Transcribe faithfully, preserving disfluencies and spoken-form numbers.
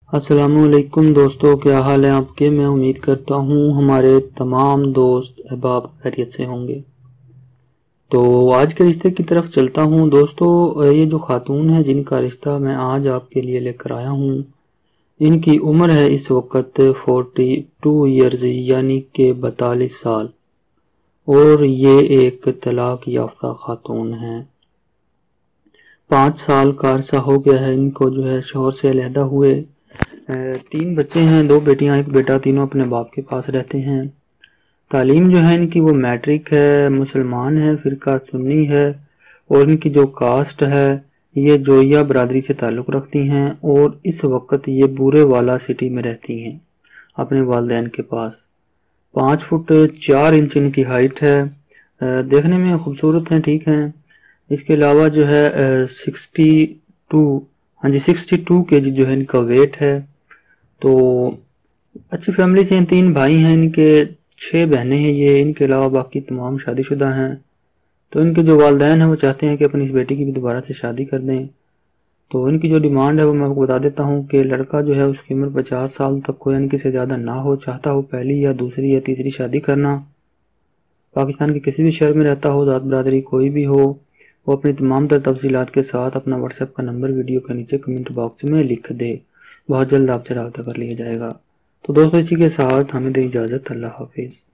السلام علیکم دوستو، کیا حال ہے آپ کے؟ میں امید کرتا ہوں ہمارے تمام دوست احباب خیریت سے ہوں گے۔ تو آج کے رشتے کی طرف چلتا ہوں دوستو۔ یہ جو خاتون ہے جن کا رشتہ میں آج آپ کے لیے لے کر آیا ہوں، ان کی عمر ہے اس وقت فورٹی ٹو ایئرز یعنی کہ بتالیس سال، اور یہ ایک طلاق یافتہ خاتون ہے۔ پانچ سال کا عرصہ ہو گیا ہے ان کو جو ہے شوہر سے علیحدہ ہوئے۔ تین بچے ہیں، دو بیٹیاں ایک بیٹا، تینوں اپنے باپ کے پاس رہتے ہیں۔ تعلیم جو ہے ان کی وہ میٹرک ہے، مسلمان ہے، فرقہ سنی ہے، اور ان کی جو کاسٹ ہے یہ جوئیہ برادری سے تعلق رکھتی ہیں، اور اس وقت یہ بورے والا سٹی میں رہتی ہیں اپنے والدین کے پاس۔ پانچ فٹ چار انچ ان کی ہائٹ ہے، دیکھنے میں خوبصورت ہیں، ٹھیک ہیں۔ اس کے علاوہ جو ہے سکسٹی ٹو ہاں جی سکسٹی ٹو کے جی جو ہے ان کا ویٹ ہے۔ تو اچھی فیملی سے ہیں، تین بھائی ہیں ان کے، چھ بہنیں ہیں یہ، ان کے علاوہ باقی تمام شادی شدہ ہیں۔ تو ان کے جو والدین ہیں وہ چاہتے ہیں کہ اپنی اس بیٹی کی بھی دوبارہ سے شادی کر دیں۔ تو ان کی جو ڈیمانڈ ہے وہ میں آپ کو بتا دیتا ہوں کہ لڑکا جو ہے اس کی عمر پچاس سال تک ہو، یعنی کہ سے زیادہ نہ ہو، چاہتا ہو پہلی یا دوسری یا تیسری شادی کرنا، پاکستان کے کسی بھی شہر میں رہتا ہو، ذات برادری کوئی بھی ہو، وہ اپنی تمام تر تفصیلات کے ساتھ اپنا واٹس ایپ کا نمبر ویڈیو کے نیچے کمنٹ باکس میں لکھ دے، بہت جلد آپ سے رابطہ کر لیا جائے گا۔ تو دوستو اسی کے ساتھ ہمیں دے اجازت، اللہ حافظ۔